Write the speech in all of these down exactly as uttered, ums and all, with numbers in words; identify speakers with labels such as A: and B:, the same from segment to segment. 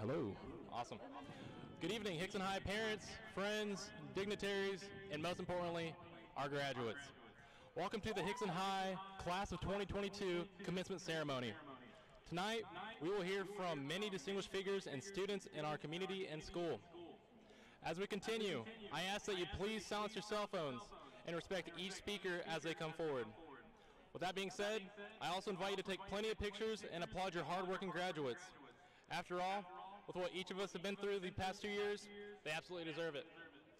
A: Hello. Awesome. Good evening, Hixson High parents, friends, dignitaries, and most importantly, our graduates. Welcome to the Hixson High Class of twenty twenty-two Commencement Ceremony. Tonight, we will hear from many distinguished figures and students in our community and school. As we continue, I ask that you please silence your cell phones and respect each speaker as they come forward. With that being said, I also invite you to take plenty of pictures and applaud your hardworking graduates. After all, with what each of us have been through the past two years, they absolutely deserve it.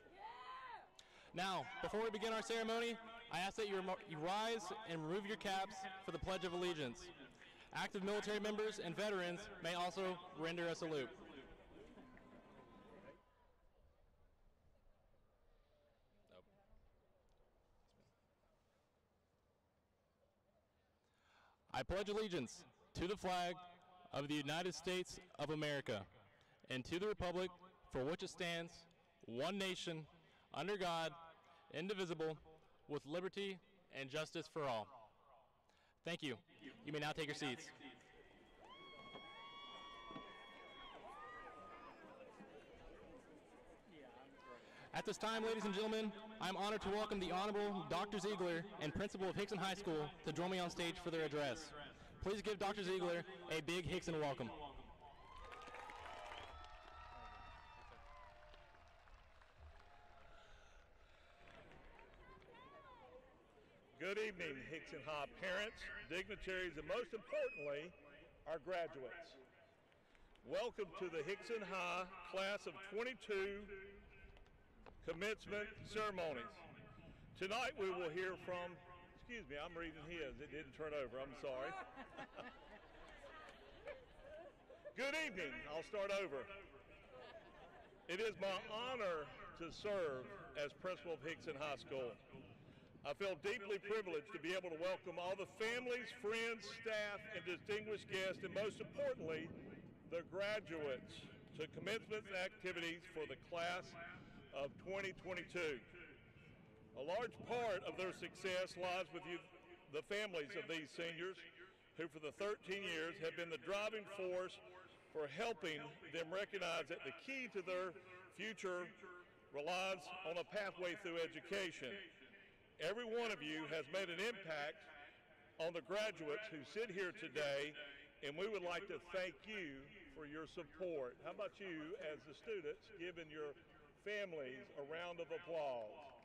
A: Now, before we begin our ceremony, I ask that you, you rise and remove your caps for the Pledge of Allegiance. Active military members and veterans may also render a salute. I pledge allegiance to the flag of the United States of America and to the republic for which it stands, one nation, under God, indivisible, with liberty and justice for all. Thank you. You may now take your seats. At this time, ladies and gentlemen, I'm honored to welcome the Honorable Doctor Ziegler and Principal of Hixson High School to join me on stage for their address. Please give Doctor Ziegler a big Hixson welcome.
B: Good evening, Hixson High parents, dignitaries, and most importantly, our graduates. Welcome to the Hixson High Class of twenty-two Commencement Ceremonies. Tonight we will hear from, excuse me, I'm reading his, it didn't turn over, I'm sorry. Good evening, I'll start over. It is my honor to serve as principal of Hixson High School. I feel deeply privileged to be able to welcome all the families, friends, staff, and distinguished guests, and most importantly, the graduates to commencement activities for the class of twenty twenty-two. A large part of their success lies with you, the families of these seniors, who for the thirteen years have been the driving force for helping them recognize that the key to their future relies on a pathway through education. Every one of you has made an impact on the graduates who sit here today, and we would like to thank you for your support. How about you, as the students, giving your families a round of applause?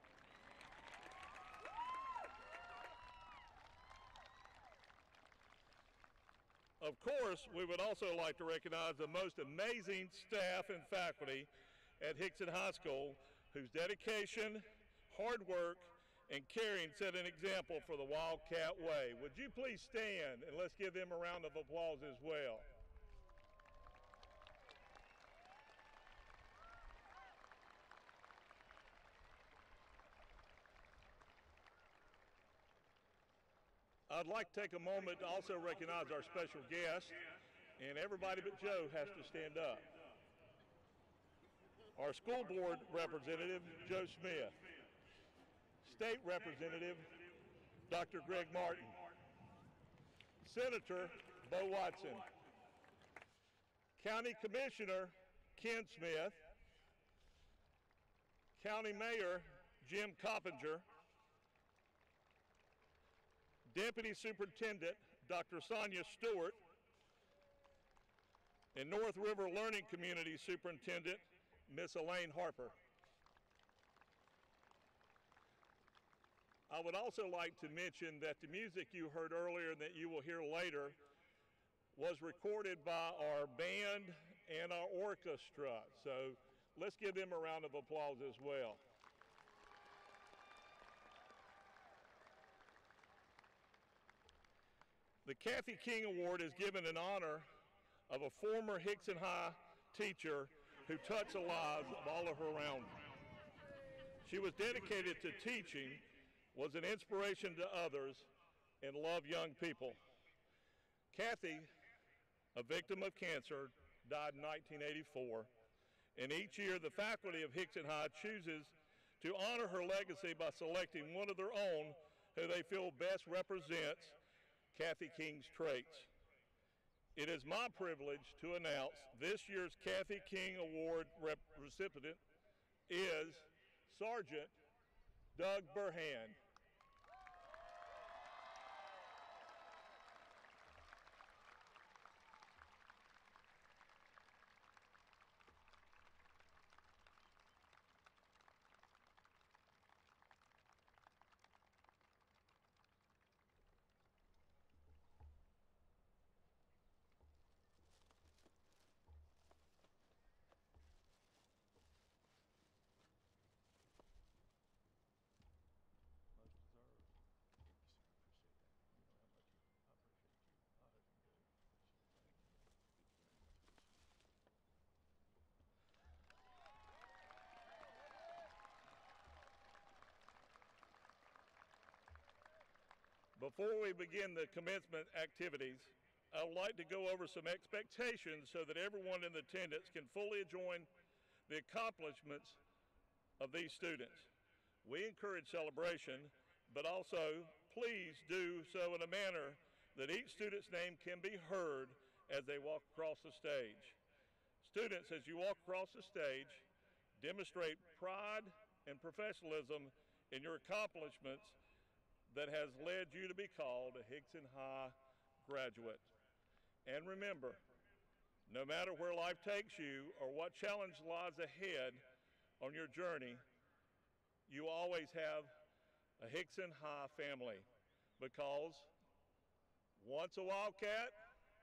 B: Of course, we would also like to recognize the most amazing staff and faculty at Hixson High School, whose dedication, hard work, and caring set an example for the Wildcat Way. Would you please stand and let's give them a round of applause as well. I'd like to take a moment to also recognize our special guest, and everybody but Joe has to stand up. Our school board representative, Joe Smith. State Representative, Doctor Greg Martin. Senator, Bo Watson. County Commissioner, Ken Smith. County Mayor, Jim Coppinger. Deputy Superintendent, Doctor Sonia Stewart. And North River Learning Community Superintendent, Miss Elaine Harper. I would also like to mention that the music you heard earlier and that you will hear later was recorded by our band and our orchestra. So let's give them a round of applause as well. The Kathy King Award is given in honor of a former Hixson High teacher who touched the lives of all of her around her. She was dedicated to teaching, was an inspiration to others, and loved young people. Kathy, a victim of cancer, died in nineteen eighty-four, and each year the faculty of Hixson High chooses to honor her legacy by selecting one of their own who they feel best represents Kathy King's traits. It is my privilege to announce this year's Kathy King Award rep- recipient is Sergeant Doug Burhan. Before we begin the commencement activities, I would like to go over some expectations so that everyone in attendance can fully join the accomplishments of these students. We encourage celebration, but also please do so in a manner that each student's name can be heard as they walk across the stage. Students, as you walk across the stage, demonstrate pride and professionalism in your accomplishments that has led you to be called a Hixson High graduate. And remember, no matter where life takes you or what challenge lies ahead on your journey, you always have a Hixson High family, because once a Wildcat,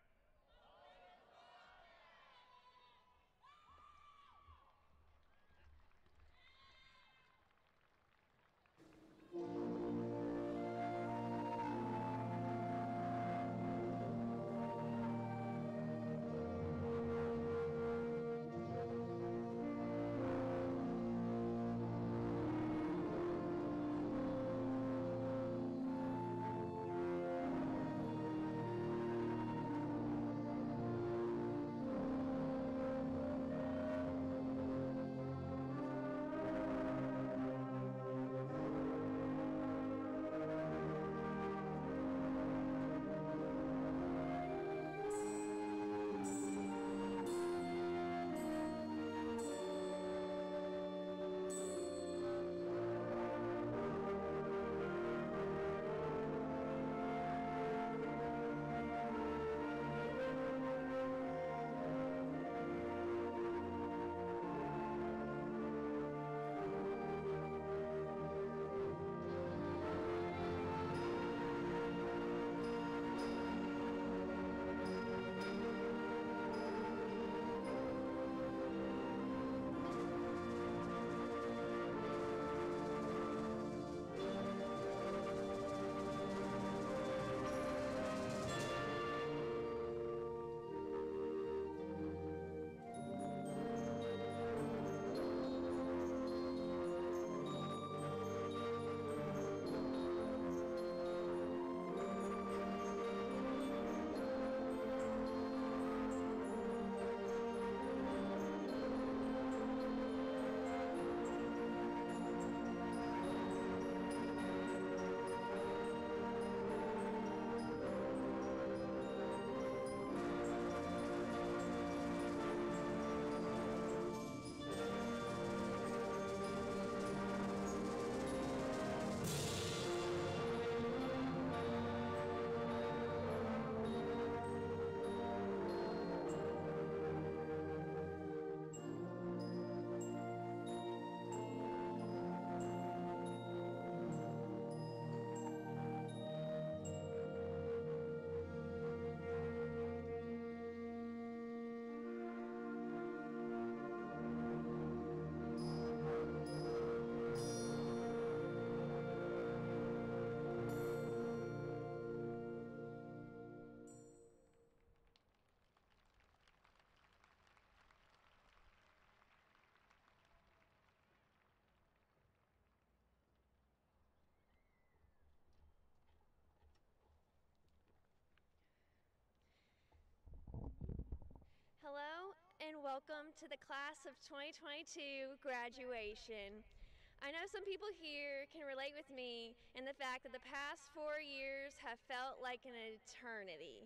C: Hello and welcome to the class of twenty twenty-two graduation. I know some people here can relate with me in the fact that the past four years have felt like an eternity.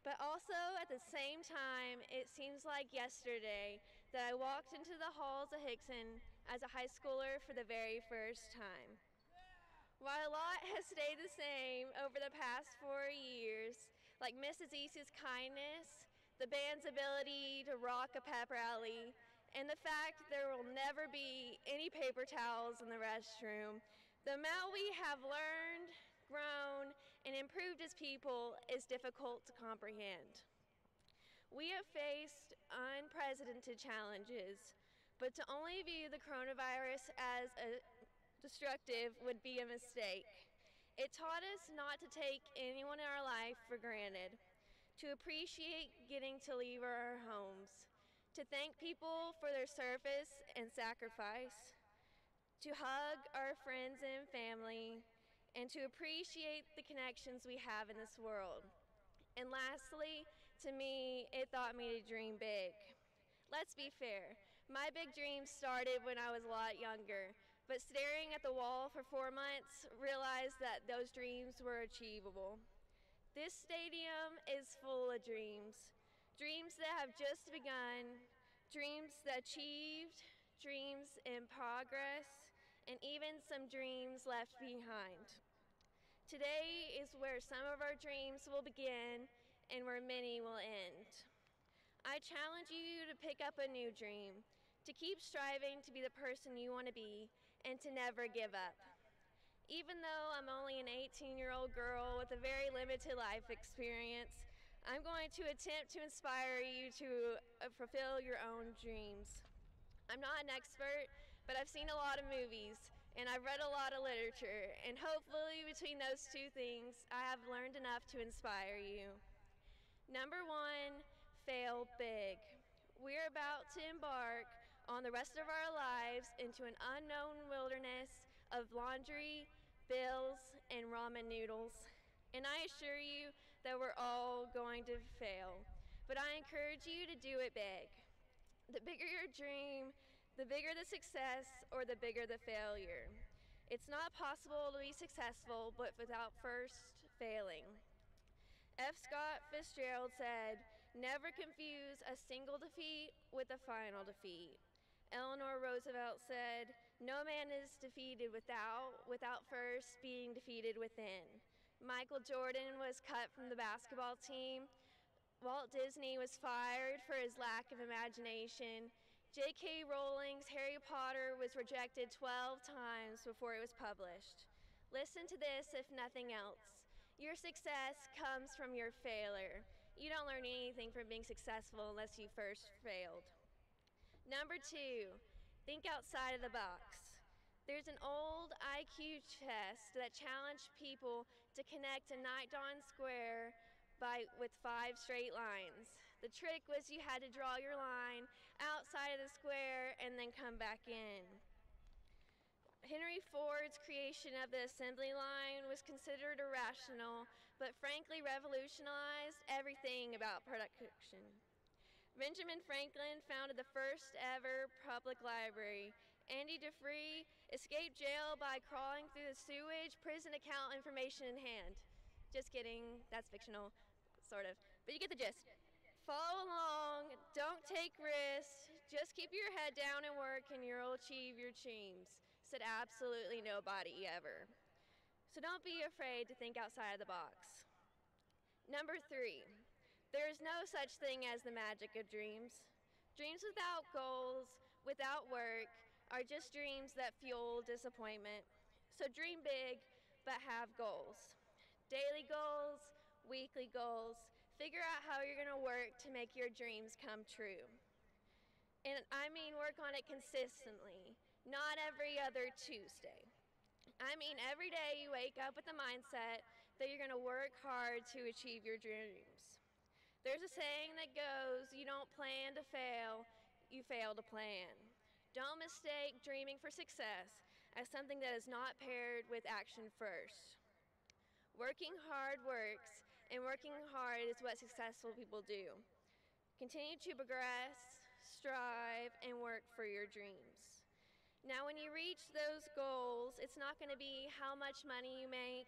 C: But also at the same time, it seems like yesterday that I walked into the halls of Hixson as a high schooler for the very first time. While a lot has stayed the same over the past four years, like Missus East's kindness, the band's ability to rock a pep rally, and the fact there will never be any paper towels in the restroom, the amount we have learned, grown, and improved as people is difficult to comprehend. We have faced unprecedented challenges, but to only view the coronavirus as a destructive would be a mistake. It taught us not to take anyone in our life for granted, to appreciate getting to leave our homes, to thank people for their service and sacrifice, to hug our friends and family, and to appreciate the connections we have in this world. And lastly, to me, it taught me to dream big. Let's be fair, my big dreams started when I was a lot younger, but staring at the wall for four months, realized that those dreams were achievable. This stadium is full of dreams, dreams that have just begun, dreams that achieved, dreams in progress, and even some dreams left behind. Today is where some of our dreams will begin and where many will end. I challenge you to pick up a new dream, to keep striving to be the person you want to be, and to never give up. Even though I'm only an eighteen-year-old girl with a very limited life experience, I'm going to attempt to inspire you to uh, fulfill your own dreams. I'm not an expert, but I've seen a lot of movies, and I've read a lot of literature, and hopefully between those two things, I have learned enough to inspire you. Number one, fail big. We're about to embark on the rest of our lives into an unknown wilderness of laundry, bills, and ramen noodles. And I assure you that we're all going to fail. But I encourage you to do it big. The bigger your dream, the bigger the success, or the bigger the failure. It's not possible to be successful but without first failing. F. Scott Fitzgerald said, "Never confuse a single defeat with a final defeat." Eleanor Roosevelt said, "No man is defeated without, without first being defeated within." Michael Jordan was cut from the basketball team. Walt Disney was fired for his lack of imagination. J K. Rowling's Harry Potter was rejected twelve times before it was published. Listen to this, if nothing else. Your success comes from your failure. You don't learn anything from being successful unless you first failed. Number two, think outside of the box. There's an old I Q test that challenged people to connect a night-dawn square by, with five straight lines. The trick was you had to draw your line outside of the square and then come back in. Henry Ford's creation of the assembly line was considered irrational, but frankly revolutionized everything about production. Benjamin Franklin founded the first ever public library. Andy Dufresne escaped jail by crawling through the sewage, prison account information in hand. Just kidding, that's fictional, sort of, but you get the gist. Follow along, don't take risks, just keep your head down and work and you'll achieve your dreams, said absolutely nobody ever. So don't be afraid to think outside of the box. Number three, there is no such thing as the magic of dreams. Dreams without goals, without work, are just dreams that fuel disappointment. So dream big, but have goals. Daily goals, weekly goals. Figure out how you're gonna work to make your dreams come true. And I mean work on it consistently, not every other Tuesday. I mean every day you wake up with the mindset that you're gonna work hard to achieve your dreams. There's a saying that goes, you don't plan to fail, you fail to plan. Don't mistake dreaming for success as something that is not paired with action first. Working hard works, and working hard is what successful people do. Continue to progress, strive, and work for your dreams. Now when you reach those goals, it's not gonna be how much money you make,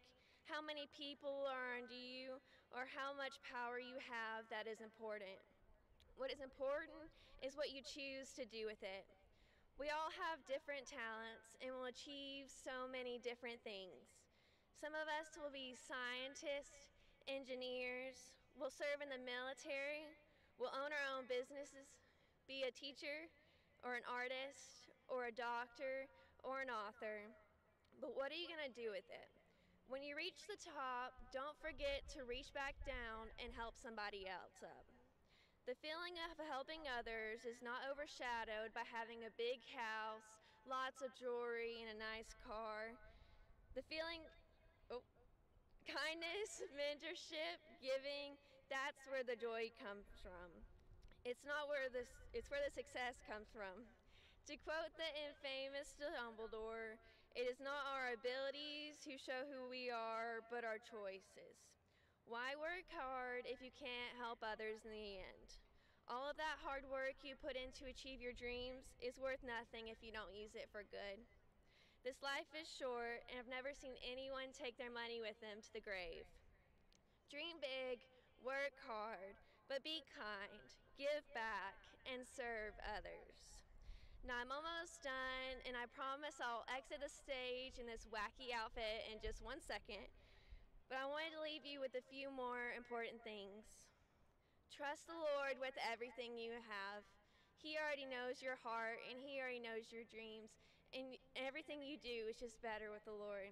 C: how many people are under you, or how much power you have that is important. What is important is what you choose to do with it. We all have different talents and will achieve so many different things. Some of us will be scientists, engineers, will serve in the military, will own our own businesses, be a teacher, or an artist, or a doctor, or an author. But what are you going to do with it? When you reach the top, don't forget to reach back down and help somebody else up. The feeling of helping others is not overshadowed by having a big house, lots of jewelry, and a nice car. The feeling, oh, kindness, mentorship, giving, that's where the joy comes from. It's not where this, it's where the success comes from. To quote the infamous Dumbledore, it is not our abilities who show who we are, but our choices. Why work hard if you can't help others in the end? All of that hard work you put in to achieve your dreams is worth nothing if you don't use it for good. This life is short, and I've never seen anyone take their money with them to the grave. Dream big, work hard, but be kind, give back, and serve others. Now I'm almost done, and I promise I'll exit the stage in this wacky outfit in just one second, but I wanted to leave you with a few more important things. Trust the Lord with everything you have. He already knows your heart, and He already knows your dreams, and everything you do is just better with the Lord.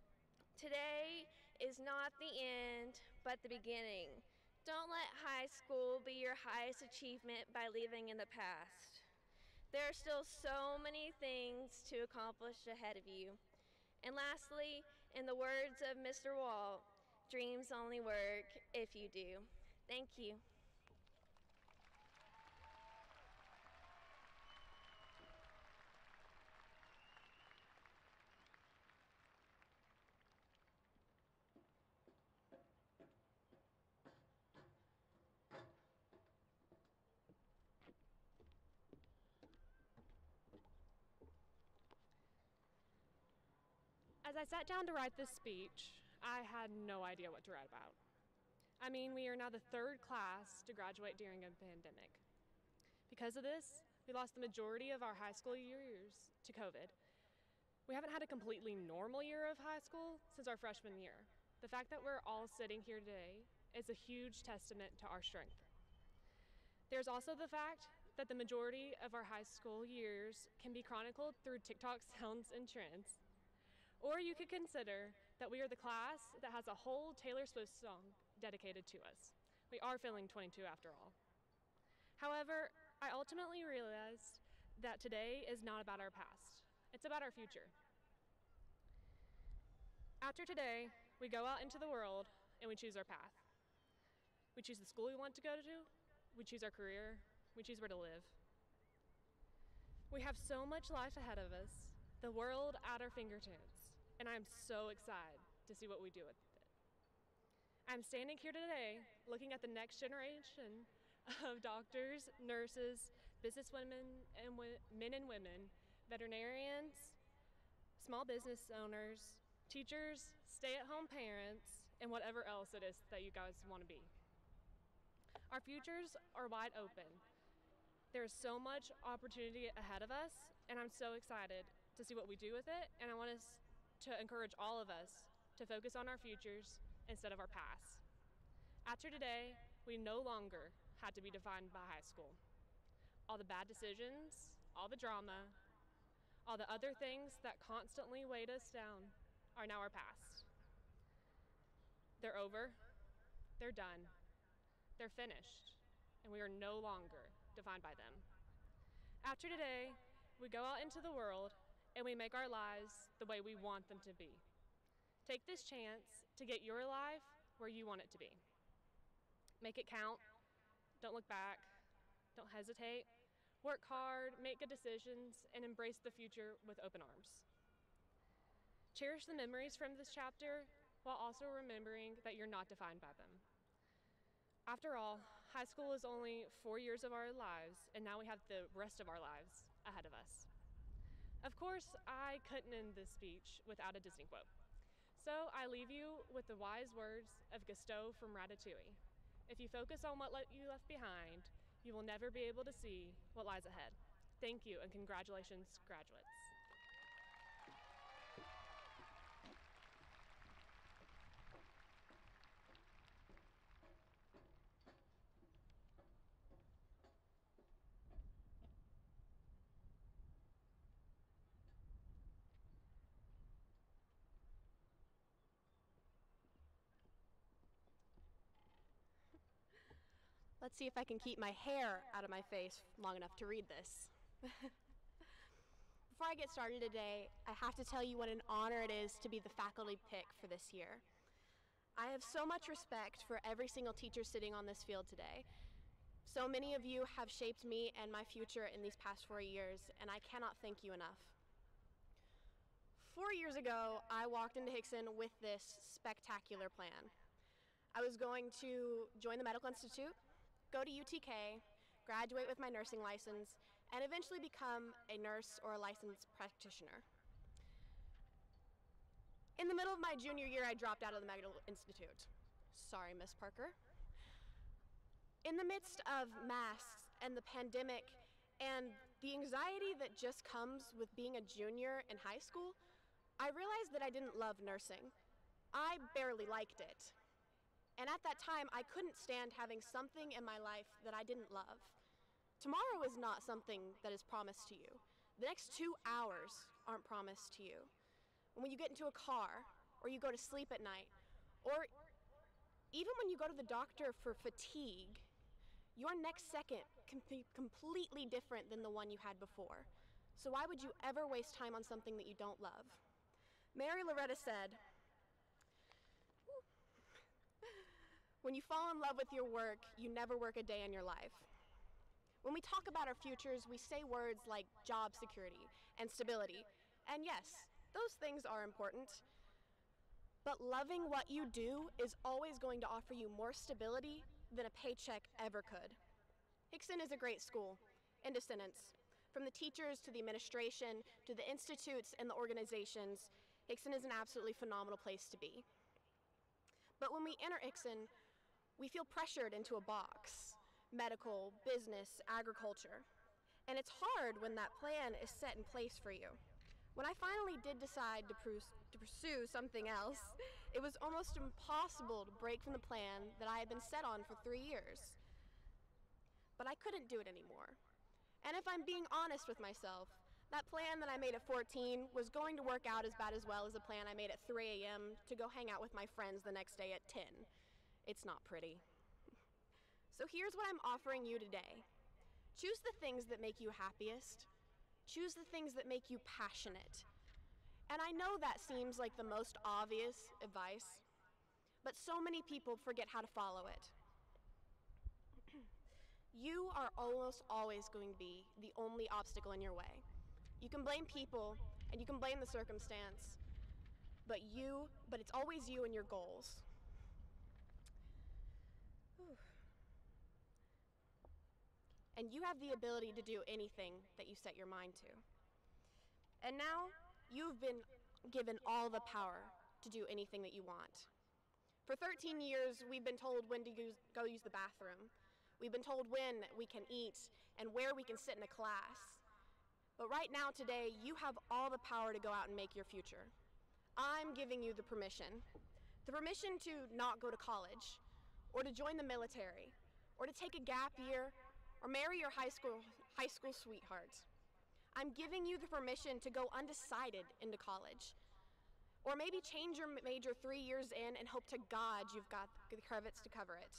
C: Today is not the end, but the beginning. Don't let high school be your highest achievement by living in the past. There are still so many things to accomplish ahead of you. And lastly, in the words of Mister Walt, dreams only work if you do. Thank you.
D: As I sat down to write this speech, I had no idea what to write about. I mean, we are now the third class to graduate during a pandemic. Because of this, we lost the majority of our high school years to COVID. We haven't had a completely normal year of high school since our freshman year. The fact that we're all sitting here today is a huge testament to our strength. There's also the fact that the majority of our high school years can be chronicled through TikTok sounds and trends. Or you could consider that we are the class that has a whole Taylor Swift song dedicated to us. We are feeling twenty-two after all. However, I ultimately realized that today is not about our past. It's about our future. After today, we go out into the world and we choose our path. We choose the school we want to go to, we choose our career, we choose where to live. We have so much life ahead of us, the world at our fingertips. And I'm so excited to see what we do with it. I'm standing here today looking at the next generation of doctors, nurses, businesswomen, and w- men and women, veterinarians, small business owners, teachers, stay-at-home parents, and whatever else it is that you guys want to be. Our futures are wide open. There's so much opportunity ahead of us, and I'm so excited to see what we do with it, and I want us to encourage all of us to focus on our futures instead of our past. After today, we no longer had to be defined by high school. All the bad decisions, all the drama, all the other things that constantly weighed us down are now our past. They're over, they're done, they're finished, and we are no longer defined by them. After today, we go out into the world and we make our lives the way we want them to be. Take this chance to get your life where you want it to be. Make it count. Don't look back. Don't hesitate. Work hard, make good decisions, and embrace the future with open arms. Cherish the memories from this chapter while also remembering that you're not defined by them. After all, high school is only four years of our lives, and now we have the rest of our lives ahead of us. Of course, I couldn't end this speech without a Disney quote. So I leave you with the wise words of Gusteau from Ratatouille. If you focus on what le- you left behind, you will never be able to see what lies ahead. Thank you, and congratulations, graduates.
E: Let's see if I can keep my hair out of my face long enough to read this. Before I get started today, I have to tell you what an honor it is to be the faculty pick for this year. I have so much respect for every single teacher sitting on this field today. So many of you have shaped me and my future in these past four years, and I cannot thank you enough. Four years ago, I walked into Hixson with this spectacular plan. I was going to join the Medical Institute, go to U T K, graduate with my nursing license, and eventually become a nurse or a licensed practitioner. In the middle of my junior year, I dropped out of the Medical Institute. Sorry, Miss Parker. In the midst of masks and the pandemic and the anxiety that just comes with being a junior in high school, I realized that I didn't love nursing. I barely liked it. And at that time, I couldn't stand having something in my life that I didn't love. Tomorrow is not something that is promised to you. The next two hours aren't promised to you. When you get into a car, or you go to sleep at night, or even when you go to the doctor for fatigue, your next second can be completely different than the one you had before. So why would you ever waste time on something that you don't love? Mary Loretta said, "When you fall in love with your work, you never work a day in your life." When we talk about our futures, we say words like job security and stability. And yes, those things are important. But loving what you do is always going to offer you more stability than a paycheck ever could. Hixson is a great school, end of sentence. From the teachers to the administration to the institutes and the organizations, Hixson is an absolutely phenomenal place to be. But when we enter Hixson, we feel pressured into a box: medical, business, agriculture. And it's hard when that plan is set in place for you. When I finally did decide to, pr- to pursue something else, it was almost impossible to break from the plan that I had been set on for three years. But I couldn't do it anymore. And if I'm being honest with myself, that plan that I made at fourteen was going to work out as bad as well as the plan I made at three a m to go hang out with my friends the next day at ten. It's not pretty. So here's what I'm offering you today. Choose the things that make you happiest. Choose the things that make you passionate. And I know that seems like the most obvious advice, but so many people forget how to follow it. You are almost always going to be the only obstacle in your way. You can blame people and you can blame the circumstance, but you, but it's always you and your goals. Whew. And you have the ability to do anything that you set your mind to. And now, you've been given all the power to do anything that you want. For thirteen years, we've been told when to use, go use the bathroom. We've been told when we can eat and where we can sit in a class. But right now, today, you have all the power to go out and make your future. I'm giving you the permission. The permission to not go to college, or to join the military, or to take a gap year, or marry your high school, high school sweetheart. I'm giving you the permission to go undecided into college. Or maybe change your major three years in and hope to God you've got the credits to cover it.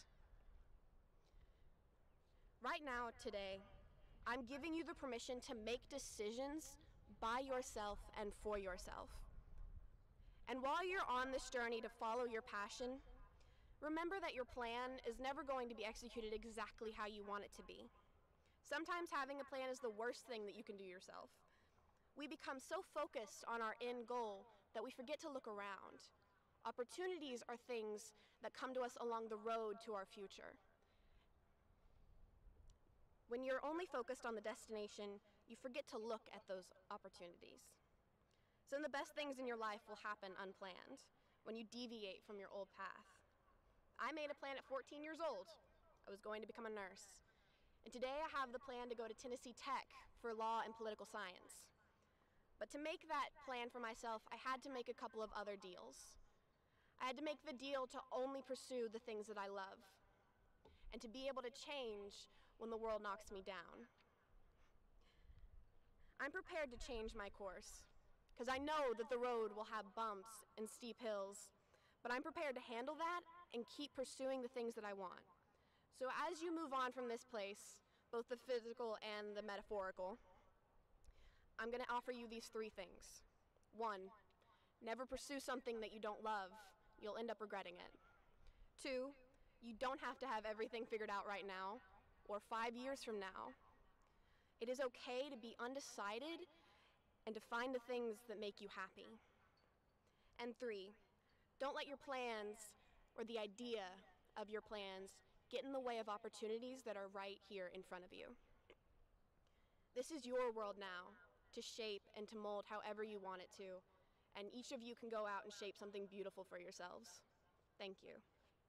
E: Right now, today, I'm giving you the permission to make decisions by yourself and for yourself. And while you're on this journey to follow your passion, remember that your plan is never going to be executed exactly how you want it to be. Sometimes having a plan is the worst thing that you can do yourself. We become so focused on our end goal that we forget to look around. Opportunities are things that come to us along the road to our future. When you're only focused on the destination, you forget to look at those opportunities. Some of the best things in your life will happen unplanned. when you deviate from your old path. I made a plan at fourteen years old. I was going to become a nurse. And today I have the plan to go to Tennessee Tech for law and political science. But to make that plan for myself, I had to make a couple of other deals. I had to make the deal to only pursue the things that I love, and to be able to change when the world knocks me down. I'm prepared to change my course, because I know that the road will have bumps and steep hills, but I'm prepared to handle that and keep pursuing the things that I want. So as you move on from this place, both the physical and the metaphorical, I'm going to offer you these three things. One, never pursue something that you don't love. You'll end up regretting it. Two, you don't have to have everything figured out right now or five years from now. It is okay to be undecided and to find the things that make you happy. And three, don't let your plans or the idea of your plans get in the way of opportunities that are right here in front of you. This is your world now to shape and to mold however you want it to, and each of you can go out and shape something beautiful for yourselves. Thank you.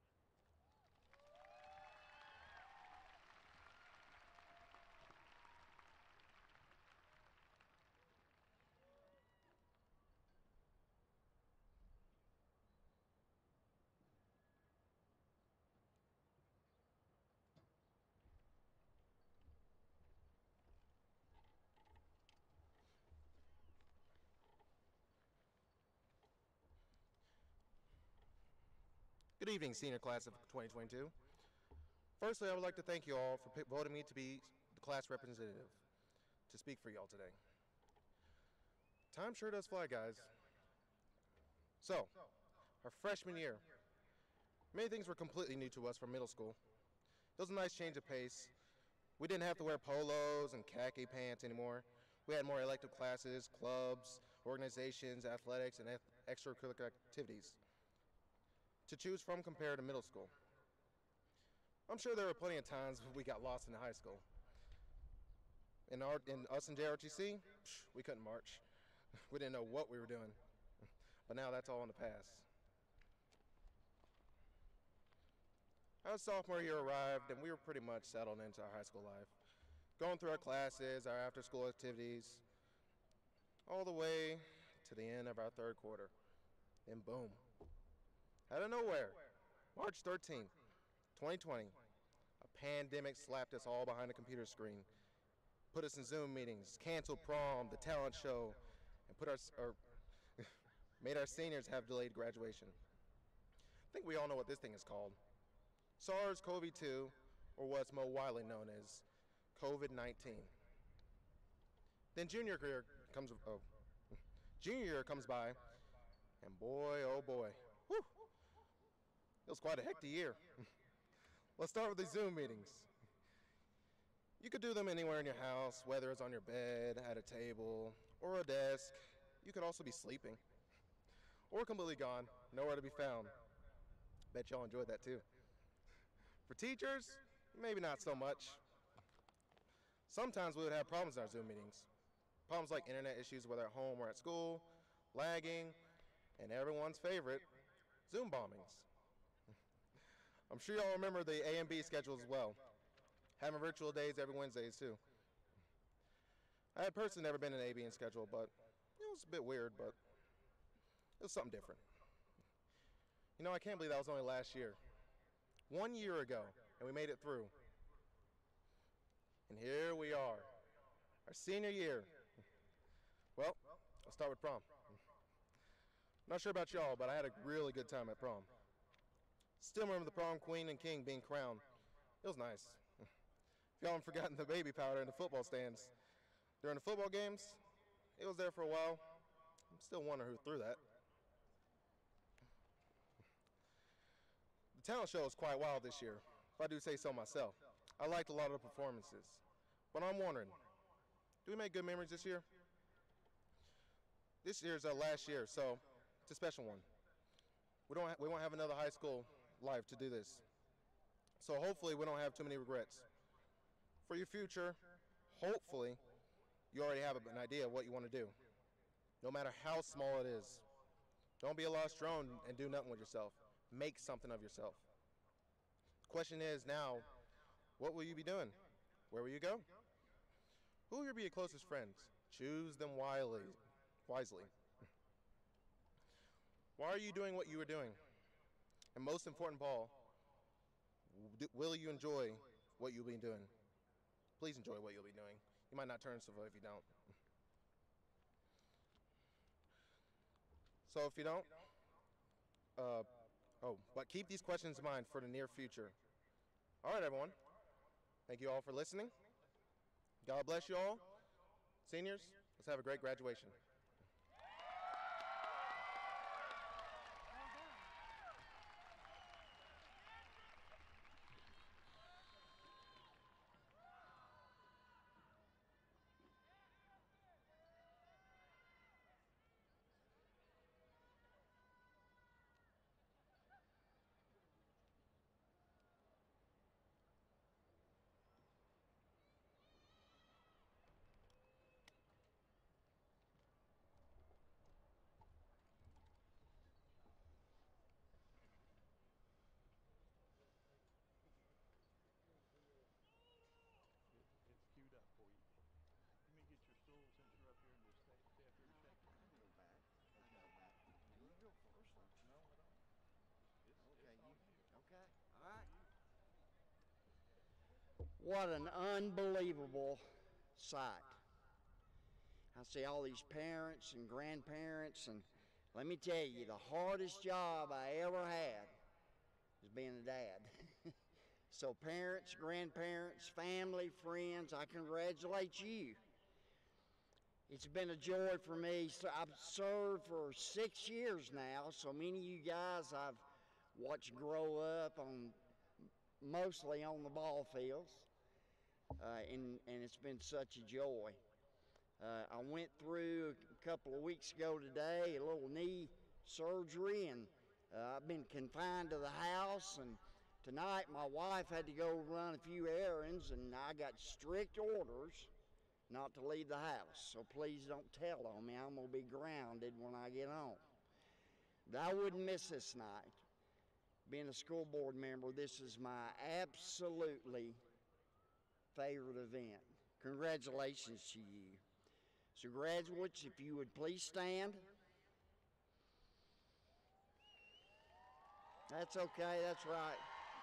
F: Good evening, senior class of twenty twenty-two. Firstly, I would like to thank you all for voting me to be the class representative to speak for y'all today. Time sure does fly, guys. So, our freshman year, many things were completely new to us from middle school. It was a nice change of pace. We didn't have to wear polos and khaki pants anymore. We had more elective classes, clubs, organizations, athletics, and extracurricular activities to choose from compared to middle school. I'm sure there were plenty of times we got lost in high school. In, our, in us in J R T C, psh, we couldn't march. We didn't know what we were doing. But now that's all in the past. Our sophomore year arrived and we were pretty much settled into our high school life. Going through our classes, our after school activities, all the way to the end of our third quarter. Then boom. Out of nowhere, March thirteenth, twenty twenty, a pandemic slapped us all behind a computer screen, put us in Zoom meetings, canceled prom, the talent show, and put our, or made our seniors have delayed graduation. I think we all know what this thing is called. SARS CoV two, or what's more widely known as COVID nineteen. Then junior year comes, oh, junior year comes by, and boy, oh boy, whew, it was quite a hectic year. Let's start with the Zoom meetings. You could do them anywhere in your house, whether it's on your bed, at a table, or a desk. You could also be sleeping, or completely gone, nowhere to be found. Bet y'all enjoyed that too. For teachers, maybe not so much. Sometimes we would have problems in our Zoom meetings. Problems like internet issues, whether at home or at school, lagging, and everyone's favorite, Zoom bombings. I'm sure y'all remember the A and B schedules as well. Having virtual days every Wednesdays too. I had personally never been in an A B and schedule, but it was a bit weird, but it was something different. You know, I can't believe that was only last year. One year ago, and we made it through. And here we are, our senior year. Well, I'll start with prom. Not sure about y'all, but I had a really good time at prom. Still remember the prom queen and king being crowned. It was nice. If y'all haven't forgotten the baby powder in the football stands during the football games, it was there for a while. I'm still wondering who threw that. The talent show was quite wild this year, if I do say so myself. I liked a lot of the performances. But I'm wondering, do we make good memories this year? This year's our last year, so it's a special one. We don't ha- we won't have another high school life to do this. So hopefully we don't have too many regrets. For your future, hopefully you already have an idea of what you want to do. No matter how small it is, Don't be a lost drone and do nothing with yourself. Make something of yourself. The question is now, what will you be doing? Where will you go? Who will be your closest friends? Choose them wisely. wisely. Why are you doing what you are doing? And most important of all, will you enjoy what you'll be doing? Please enjoy what you'll be doing. You might not turn civil if you don't. So if you don't, uh, oh, but keep these questions in mind for the near future. All right, everyone. Thank you all for listening. God bless you all. Seniors, let's have a great graduation.
B: It's queued up for you. Let me get your stool since you're up here and just stay, stay up here and check it.
G: I can go back. I can go back. You go first. Or?
B: No, I don't. It's,
G: Okay,
B: it's
G: you.
B: on you.
G: Okay. All right.
H: What an unbelievable sight. I see all these parents and grandparents, and let me tell you, the hardest job I ever had is being a dad. So parents, grandparents, family, friends, I congratulate you. It's been a joy for me. So I've served for six years now, so many of you guys I've watched grow up on, mostly on the ball fields, uh, and, and it's been such a joy. Uh, I went through a couple of weeks ago today a little knee surgery, and uh, I've been confined to the house, and tonight my wife had to go run a few errands, and I got strict orders not to leave the house. So please don't tell on me. I'm going to be grounded when I get home. But I wouldn't miss this night. Being a school board member, this is my absolutely favorite event. Congratulations to you. So graduates, if you would please stand. That's okay, that's right.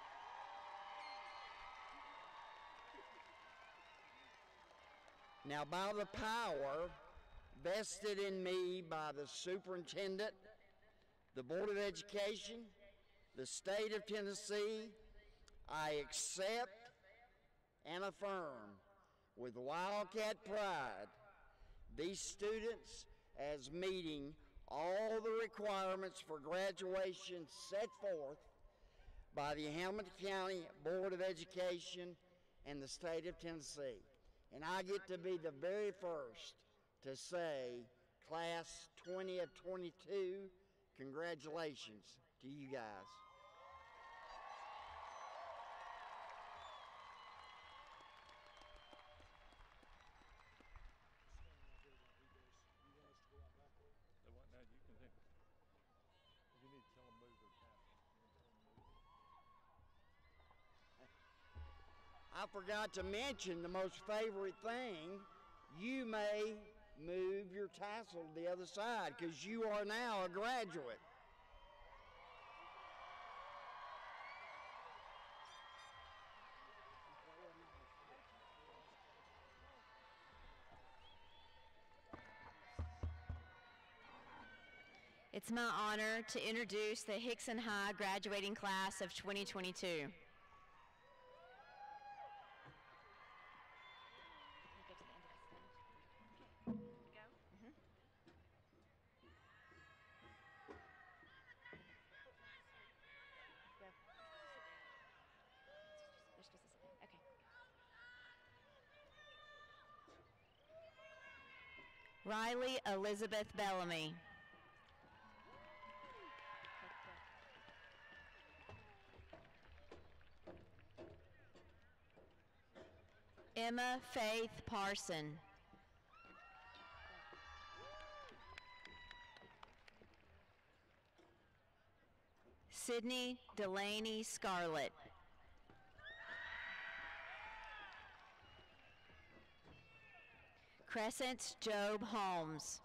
H: Now, by the power vested in me by the superintendent, the Board of Education, the state of Tennessee, I accept and affirm with Wildcat pride these students as meeting all the requirements for graduation set forth by the Hamilton County Board of Education and the state of Tennessee. And I get to be the very first to say, class twenty of twenty-two, congratulations to you guys.
B: They want, now you can, you need to tell them move their tassel. You want to tell them to move it?
H: I forgot to mention the most favorite thing. You may move your tassel to the other side because you are now a graduate.
I: It's my honor to introduce the Hixson High graduating class of twenty twenty-two. Riley Elizabeth Bellamy. Emma Faith Parson. Sydney Delaney Scarlett. Crescent Job Holmes.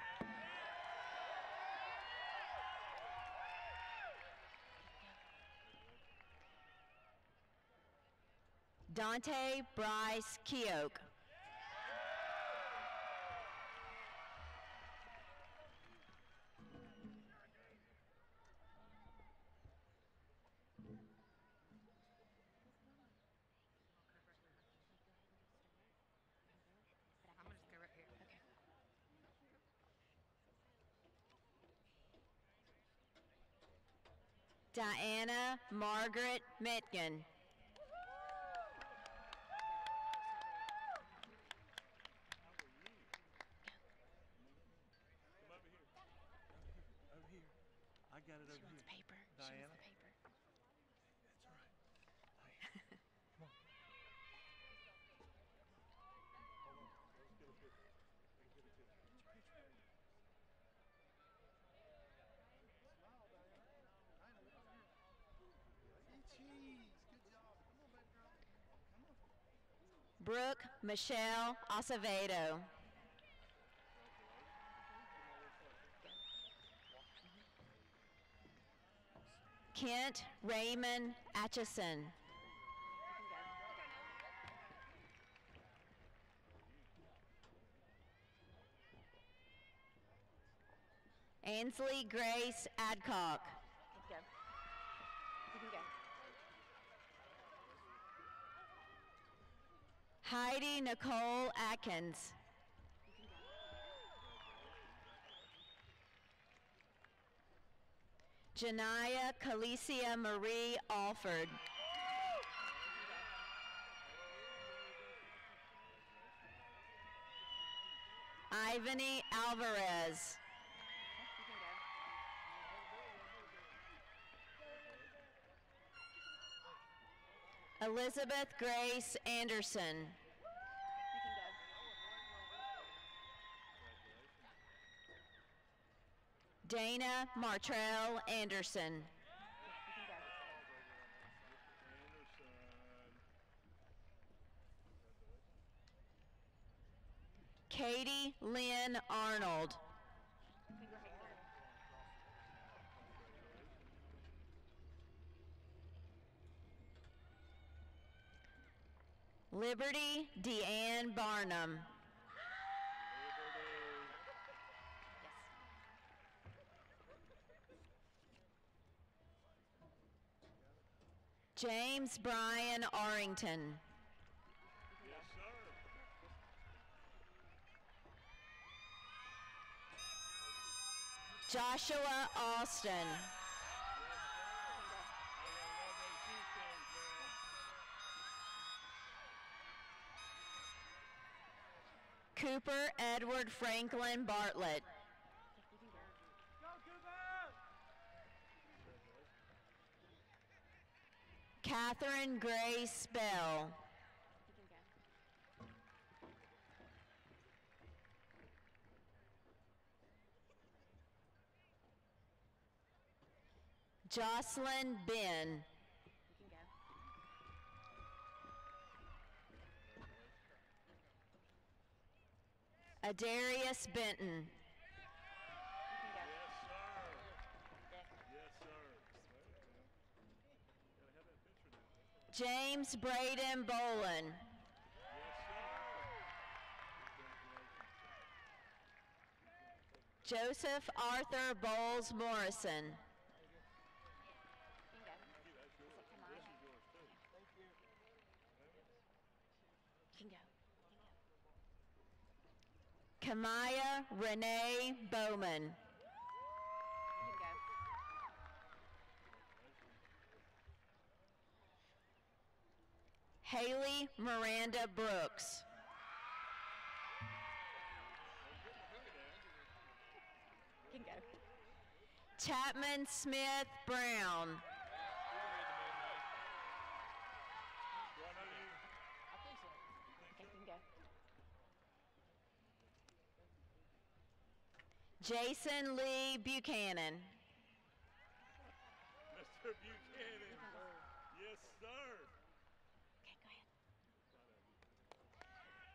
I: Dante Bryce Keoke. Diana Margaret Metgen.
B: Come over here. Over here. I got it over here.
I: Paper.
B: Diana.
I: Paper.
B: That's all right. Diana. Come on. Hold on. Let's get a picture. Let's get a picture. Which picture?
G: Smile, Diana. Diana, look over here. Say cheese. Good job. Come on, baby girl. Come on.
I: Brooke Michelle Acevedo. Kent Raymond Atchison. Ainsley Grace Adcock.
E: You can go.
I: Heidi Nicole Atkins. Janaya Calicia Marie Alford. Ivany Alvarez. Elizabeth Grace Anderson. Dana Martrell Anderson. Katie Lynn Arnold. Liberty Deanne Barnum. James Brian Arrington.
B: Yes, sir.
I: Joshua Austin. Cooper Edward Franklin Bartlett. Catherine Grace Bell. Jocelyn Ben. Adarius Benton.
B: Yes, sir. Yes, sir. Gotta have that picture now.
I: James Braden Boland. Joseph Arthur Bowles Morrison. Kamaya Renee Bowman. Haley Miranda Brooks.
E: You can go.
I: Chapman Smith Brown. Jason Lee Buchanan.
B: Mister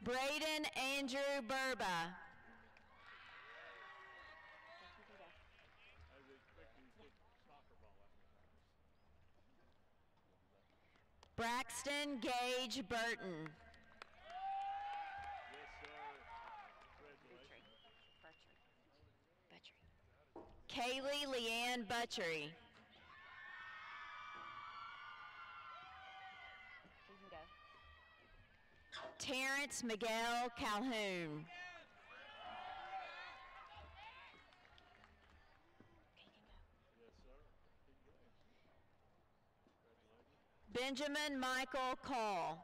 I: Braden Andrew Burba.
B: I was expecting to put soccer ball out there.
I: Braxton Gage Burton.
B: Yes, sir. Congratulations.
I: Kaylee Leanne Butchery. Terrence Miguel Calhoun.
B: Yes, sir. Congratulations.
I: Benjamin Michael Call.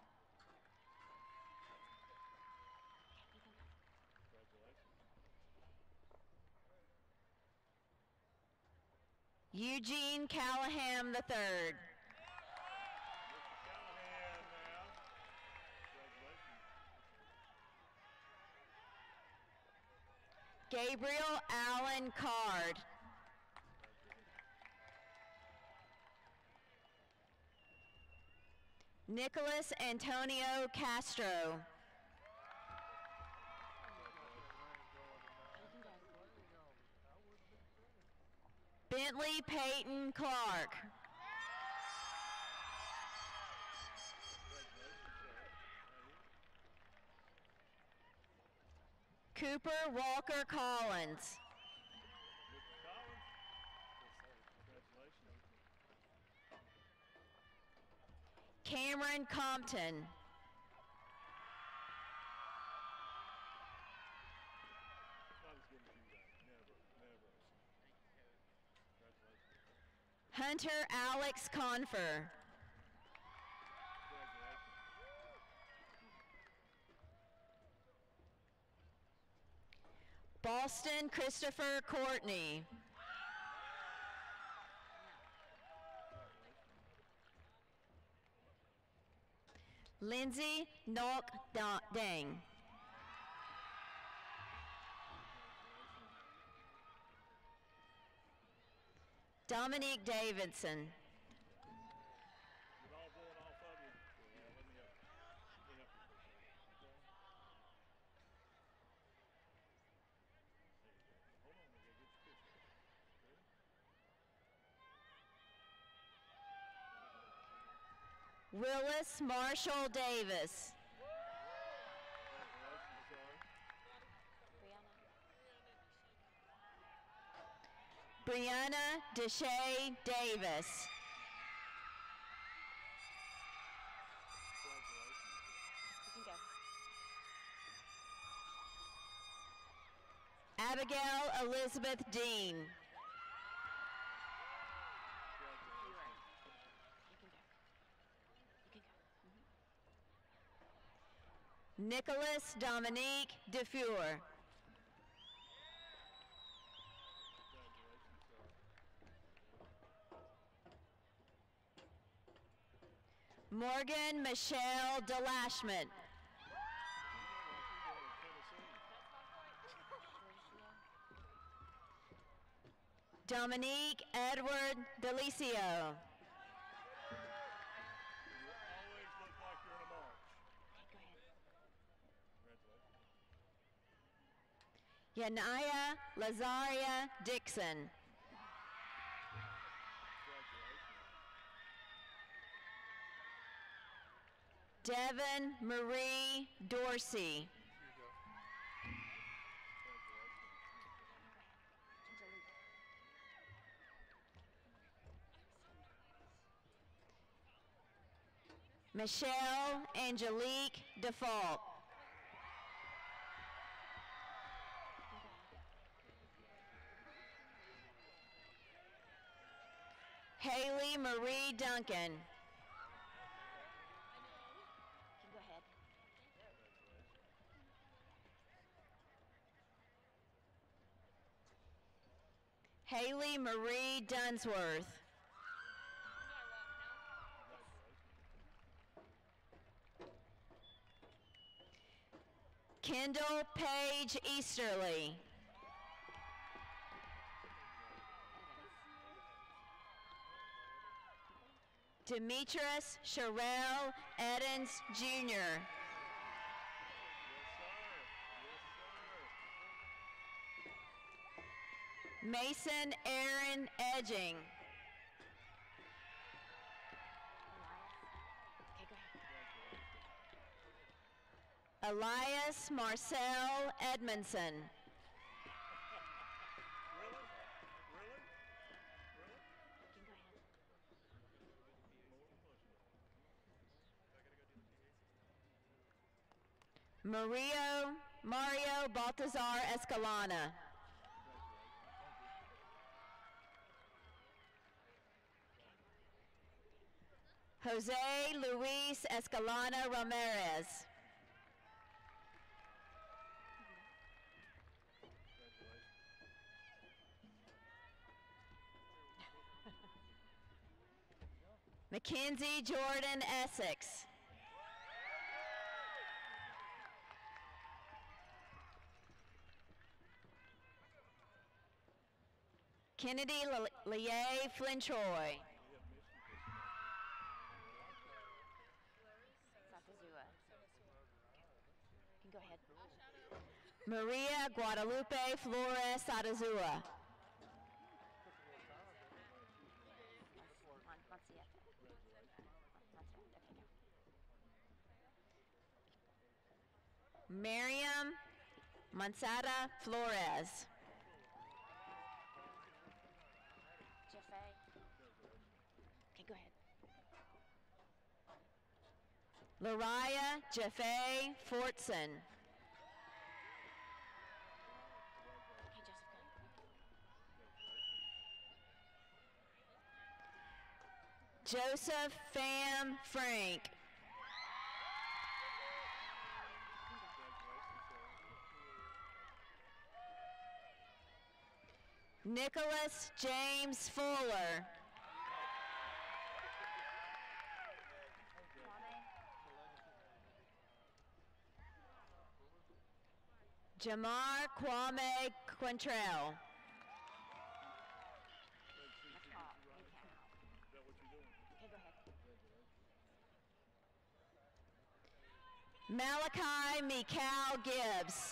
I: Eugene Callahan the third.
B: Callahan now. Congratulations.
I: Gabriel Allen Card. Nicholas Antonio Castro. Bentley Peyton Clark. Cooper Walker Collins. Cameron Compton. Hunter Alex Confer. Boston Christopher Courtney. Lindsay Nok Dang. Dominique Davidson.
B: Get all going off of you. Yeah, let me help you. Let me help you for a second. Okay? There you go. Hold on, I gotta get your picture. Ready?
I: Willis Marshall Davis.
B: Congratulations, sir.
I: Brianna Deshay Davis. Abigail Elizabeth Dean. Nicholas Dominique DeFeur. Morgan Michelle Delashment. Dominique Edward Delicio.
B: You always look like you're in a march. Congratulations.
I: Yanaya Lazaria Dixon. Devin Marie Dorsey. Michelle Angelique Default. Haley Marie Duncan. Haley Marie Dunsworth. Kendall Page Easterly. Demetrius Sherelle Edens Junior Mason Aaron Edging. Elias Marcel Edmondson. Mario Mario Baltazar Escalana. Jose Luis Escalana Ramirez. Mackenzie Jordan Essex. Kennedy Lier Flynn-Troy. Go ahead. Maria Guadalupe Flores Sadazua. Miriam Mansada Flores. Okay, go ahead. Lariah Jaffe Fortson. Joseph Pham Frank. Nicholas James Fuller. Jamar Kwame Quantrell. Malachi Mikal Gibbs.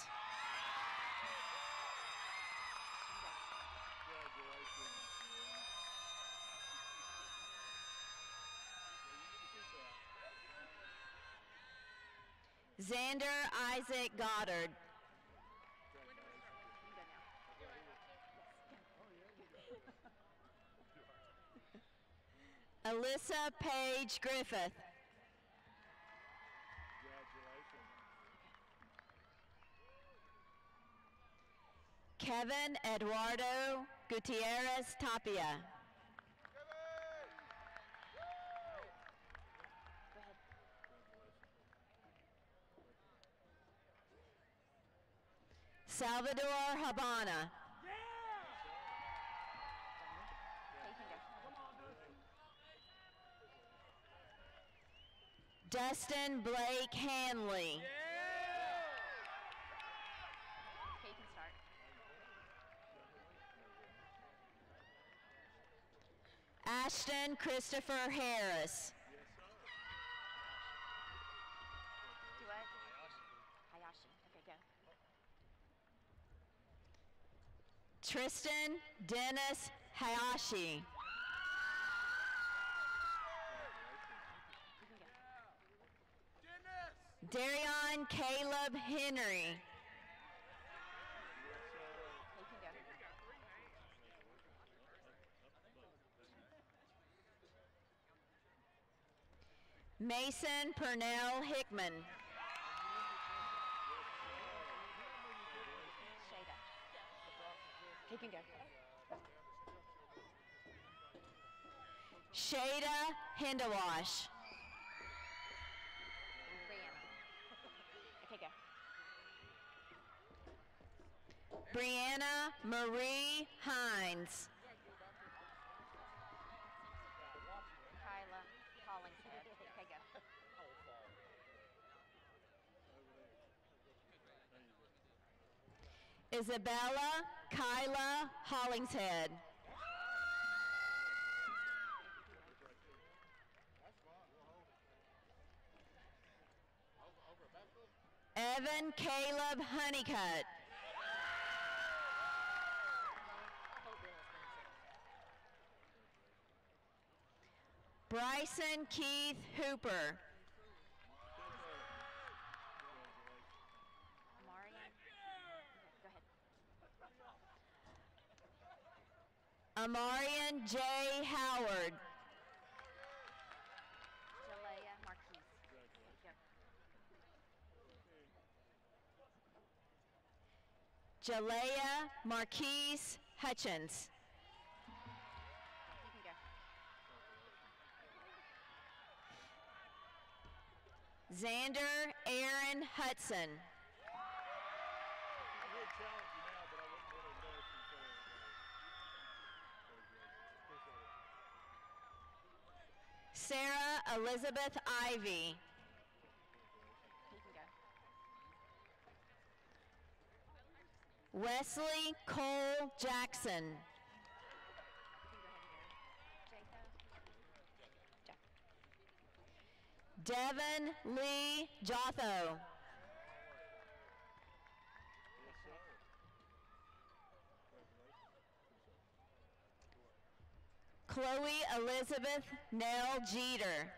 I: Xander Isaac Goddard. Alyssa Paige Griffith. Kevin Eduardo Gutierrez Tapia. Salvador Habana. Dustin Blake Hanley. Ashton Christopher Harris. Tristan Dennis Hayashi. Darion Caleb Henry. Mason Purnell Hickman. He can go. Shada Hindawash. Okay, go. Brianna Marie Hines. Kyla Hollingshead. Okay, go. Isabella Kyla Hollingshead. Evan Caleb Honeycutt. Bryson Keith Hooper. Amarian J. Howard. Jalea Marquise Hutchins. Xander Aaron Hudson. Sarah Elizabeth Ivy. Wesley Cole Jackson. Devin Lee Jotho. Chloe Elizabeth Nell Jeter.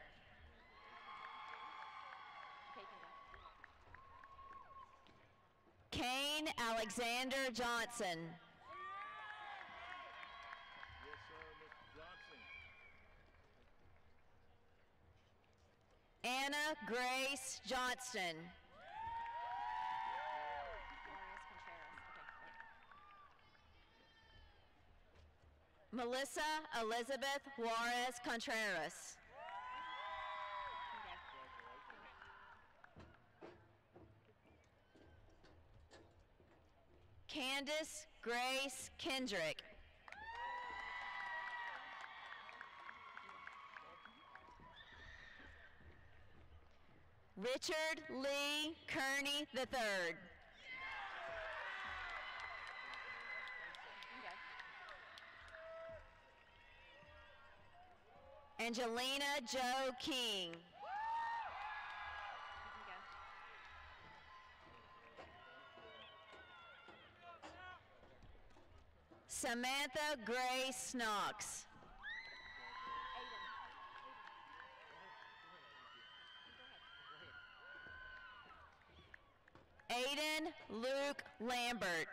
I: Kane Alexander Johnson.
B: Yes, sir, Mister Johnson.
I: Anna Grace Johnston. Melissa Elizabeth Juarez Contreras. Candace Grace Kendrick. Richard Lee Kearney the third. Angelina Joe King. Samantha Grace Knox. Aiden Luke Lambert.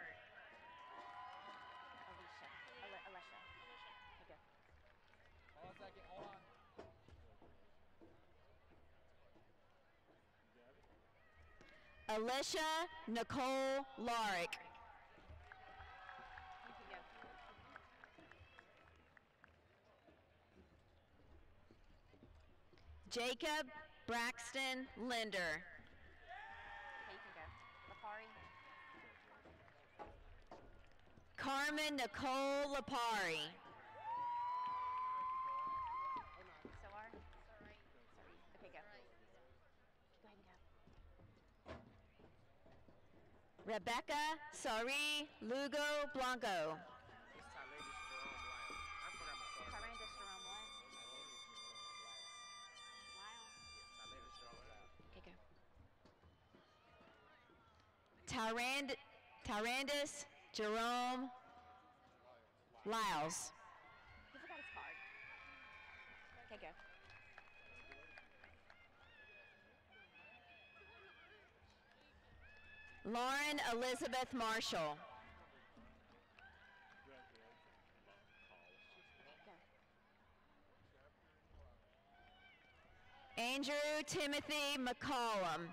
I: Alicia Nicole Larick. Jacob Braxton Linder. Carmen Nicole Lapari. Rebecca Sari Lugo Blanco. Tyrand Tyrandis Jerome Lyles.
J: He forgot his card. Okay, go.
I: Lauren Elizabeth Marshall. Andrew Timothy McCollum.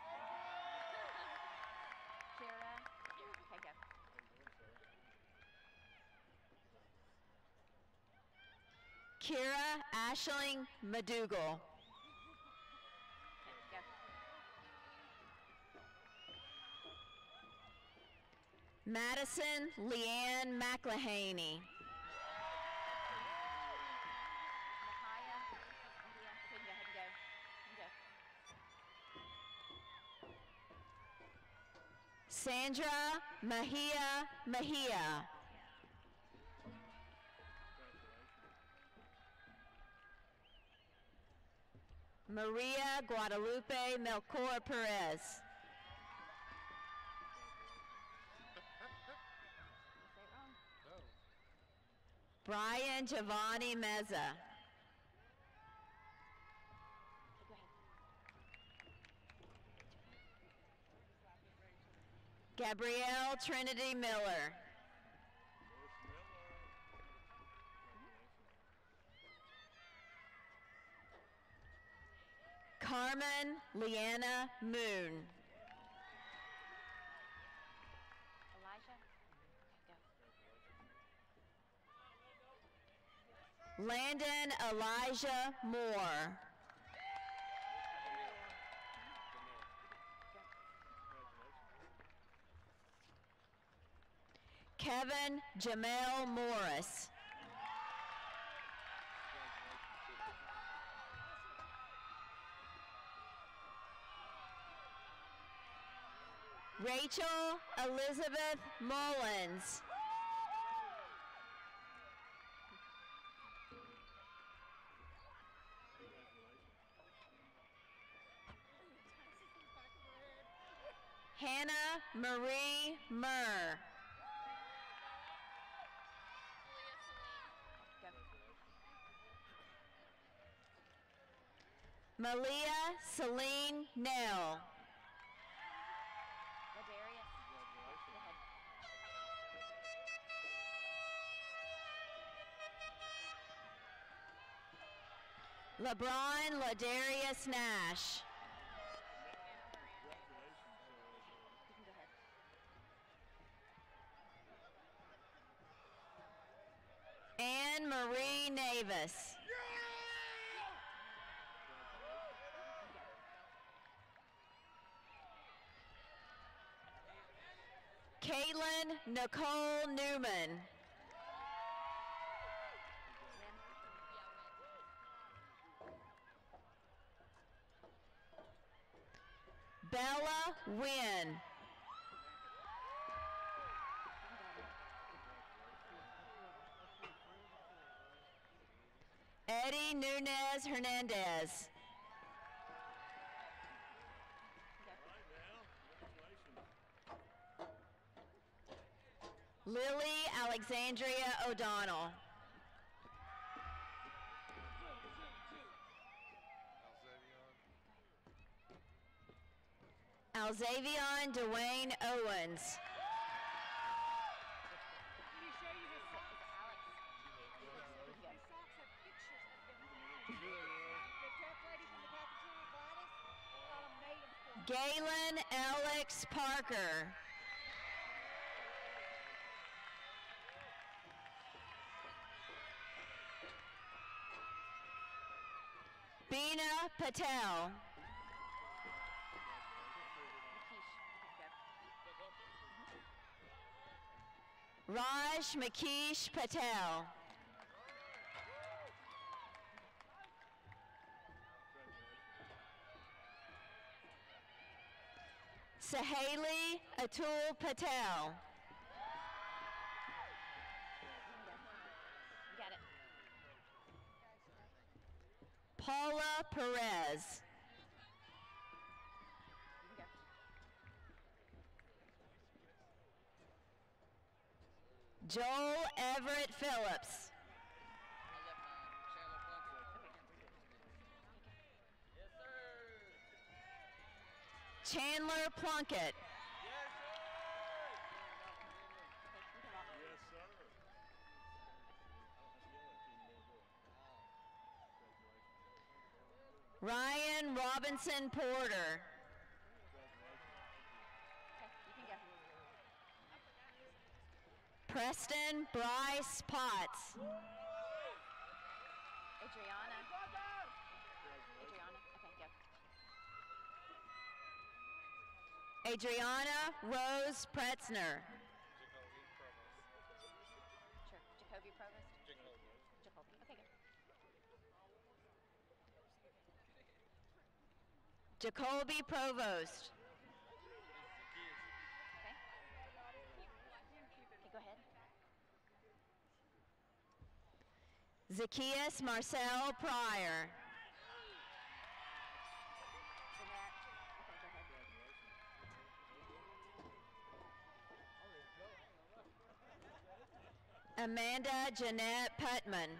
I: Kira Ashling Madugal. Madison Leanne McLehaney. Sandra Mahia Mahia. Maria Guadalupe Melchor Perez. Brian Giovanni Meza. Gabrielle Trinity Miller. Carmen Leanna Moon.
J: Elijah, go.
I: Landon Elijah Moore. Kevin Jamel Morris. Rachel Elizabeth Mullins. Hannah Marie Murr. Malia Celine Nell.
J: Ladarius, go ahead.
I: LeBron Ladarius Nash.
J: You can go ahead.
I: Anne Marie Navis. Caitlin Nicole Newman. Bella Wynn. Eddie Nunez Hernandez. Lily Alexandria O'Donnell. Alzavion Dwayne Owens. Galen Alex Parker. Beena Patel. Raj Makish Patel. Saheli Atul Patel.
J: Got it.
I: Paula Perez. Joel Everett Phillips. Chandler Plunkett. Ryan Robinson Porter. Preston Bryce Potts.
J: Adriana. Adriana, okay, go.
I: Adriana Rose Pretzner.
J: Sure. Jacoby Provost? Jacoby. Okay, good.
I: Jacoby Provost.
J: Okay. Okay, go ahead.
I: Zacchaeus Marcel Pryor.
J: Jeanette. Okay, go ahead.
I: Amanda Jeanette Putman.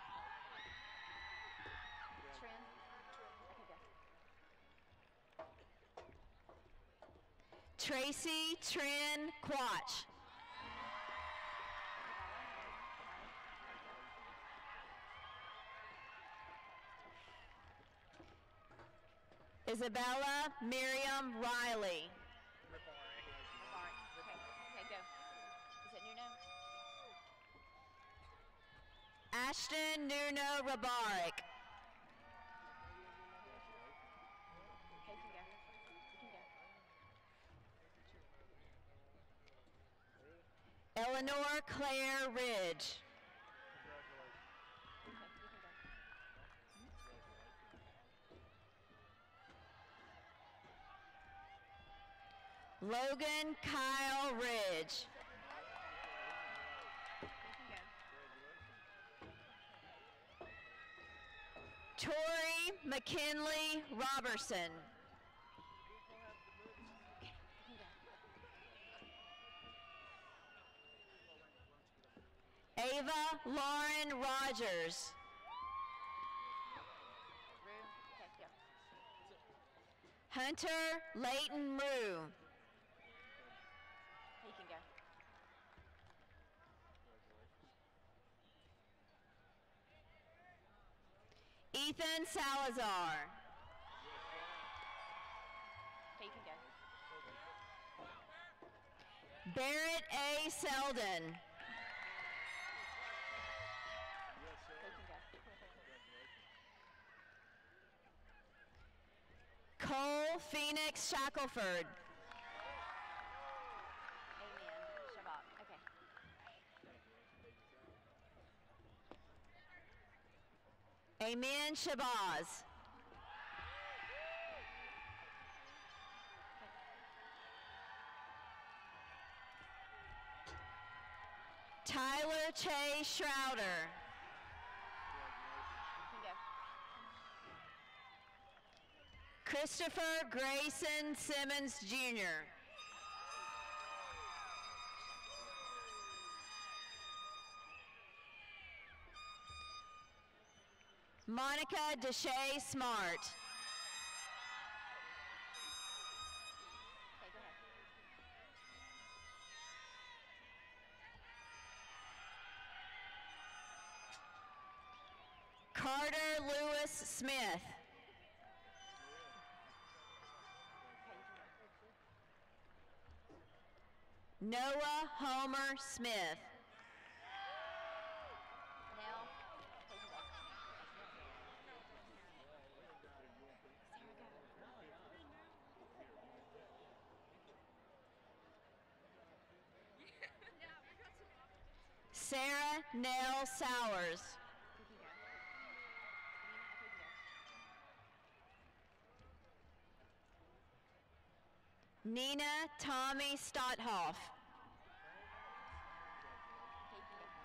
J: Trin. Okay, go.
I: Tracy Trin Quatch. Isabella Miriam Riley.
J: Okay, okay, go. Is it Nuno?
I: Ashton Nuno Rabarik.
J: Okay, you can go. You can go.
I: Eleanor Claire Ridge.
J: Okay, you can go.
I: Logan Kyle Ridge. Tori McKinley Robertson. Ava Lauren Rogers.
J: Okay, go.
I: Hunter Leighton Rue.
J: You can go.
I: Ethan Salazar.
J: Okay, you can go.
I: Barrett A. Selden.
J: Okay, you can go.
I: Cole Phoenix Shackelford.
J: Amen. Shabbat. Okay.
I: Amen Shabazz. Tyler Che Schrouder.
J: You can go.
I: Christopher Grayson Simmons Junior Monica Deshay Smart.
J: Okay, go ahead.
I: Carter Lewis Smith.
J: Okay, you can go.
I: Noah Homer Smith.
J: Nell. Okay, you go.
I: Sarah Nell Sowers.
J: You can go.
I: Nina Tommy Stothoff.
J: Okay, you can go.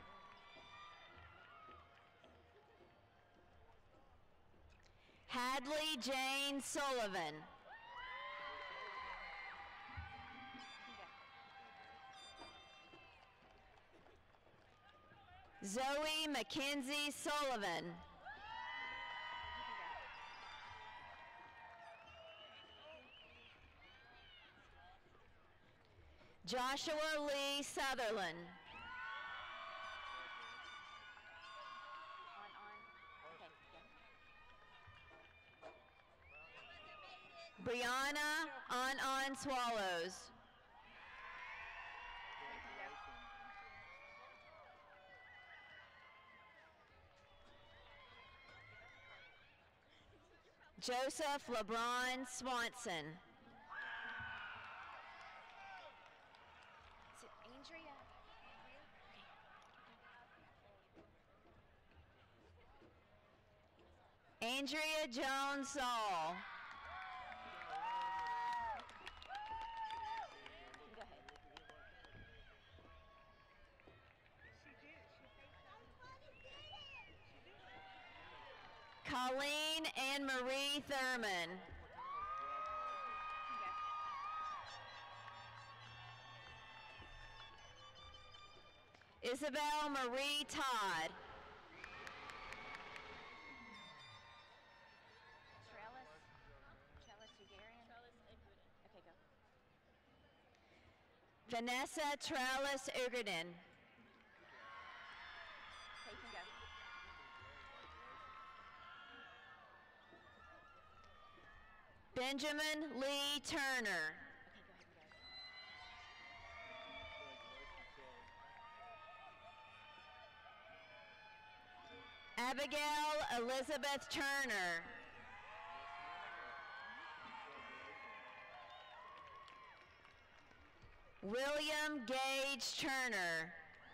I: Hadley Jane Sullivan. Zoe Mackenzie Sullivan. Joshua Lee Sutherland.
J: On, on. Okay, go.
I: Brianna On On Swallows. Joseph LeBron Swanson.
J: Is it Andrea?
I: Andrea Jones Saul.
J: Go ahead.
I: Colleen Anne Marie Thurman. Isabel Marie Todd.
J: Trellis. Trellis Ugarian. Okay, go.
I: Vanessa Trellis Ugerden.
J: Okay, you can go.
I: Benjamin Lee Turner. Abigail Elizabeth Turner. William Gage Turner.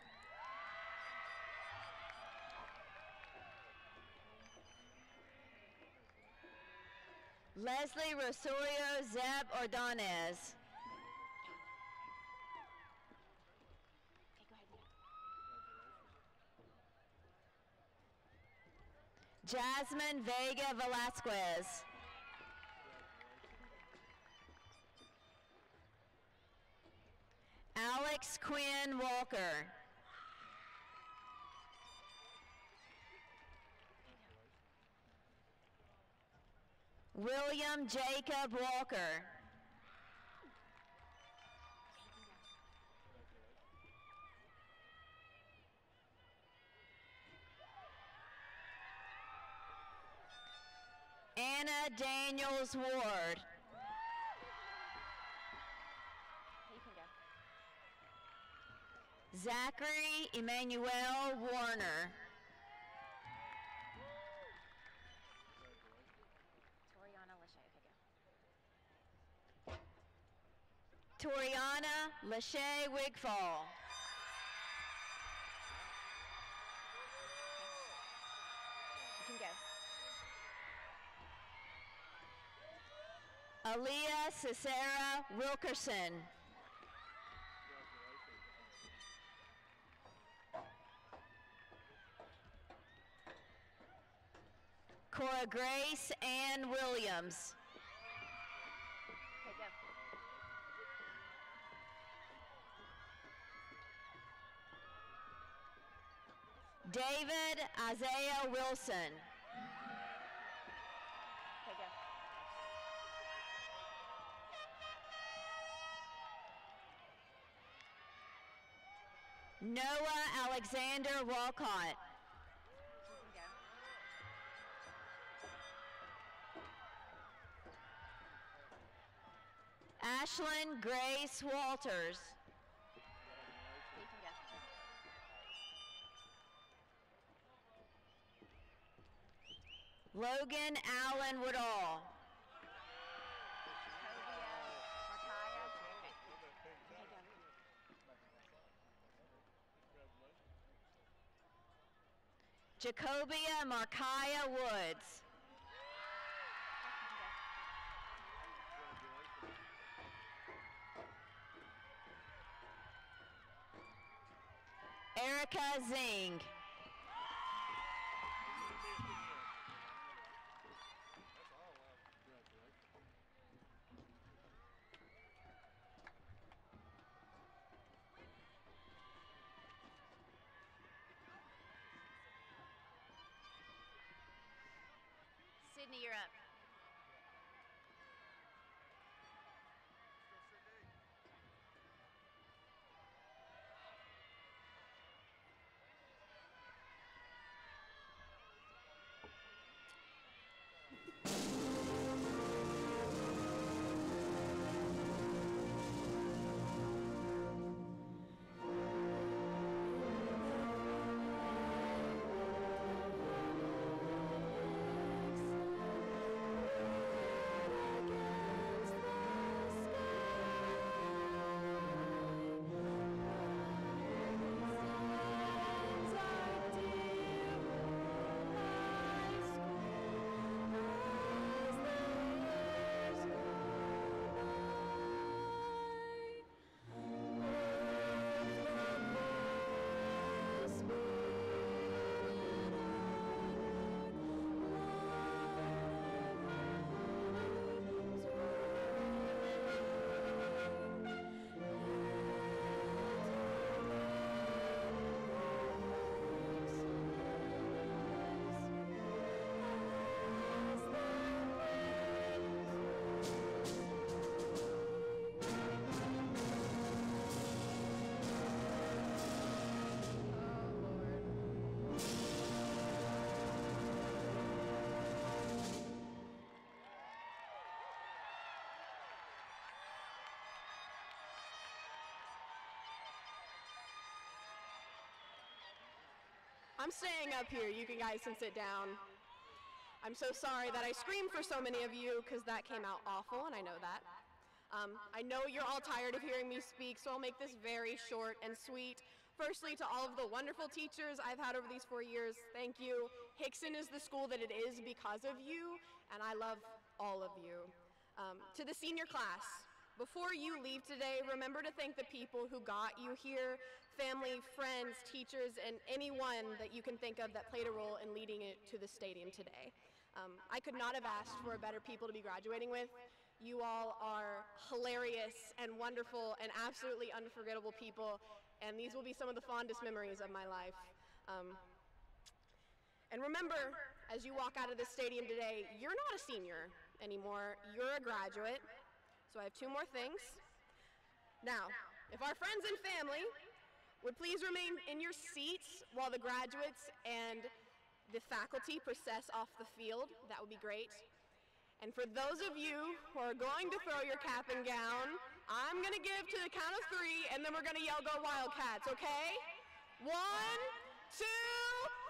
I: Leslie Rosario Zeb Ordonez.
J: Okay, go ahead and go.
I: Jasmine Vega Velasquez. Alex Quinn Walker. William Jacob Walker. Anna Daniels Ward.
J: Okay, you can go.
I: Zachary Emmanuel Warner.
J: Toriana Lachey. Okay, go.
I: Toriana Lachey Wigfall.
J: You can go.
I: Aaliyah Cicera Wilkerson. Cora Grace Ann Williams.
J: Okay, go.
I: David Isaiah Wilson.
J: Okay, go.
I: Noah Alexander Walcott.
J: You can go.
I: Ashlyn Grace Walters.
J: You can go.
I: Logan Allen Woodall. Jacobia Markiah Woods. Erica Zing.
J: Sydney, you're up.
E: I'm staying up here. You can, guys can sit down. I'm so sorry that I screamed for so many of you because that came out awful, and I know that. Um, I know you're all tired of hearing me speak, so I'll make this very short and sweet. Firstly, to all of the wonderful teachers I've had over these four years, thank you. Hixson is the school that it is because of you, and I love all of you. Um, to the senior class, before you leave today, remember to thank the people who got you here, family, friends, teachers, and anyone that you can think of that played a role in leading it to the stadium today. Um, I could not have asked for better people to be graduating with. You all are hilarious and wonderful and absolutely unforgettable people, and these will be some of the fondest memories of my life. Um, and remember, as you walk out of this stadium today, you're not a senior anymore, you're a graduate. So I have two more things. Now, if our friends and family would please remain in your seats while the graduates and the faculty process off the field, that would be great. And for those of you who are going to throw your cap and gown, I'm going to give to the count of three, and then we're going to yell, "Go Wildcats," okay? One, two,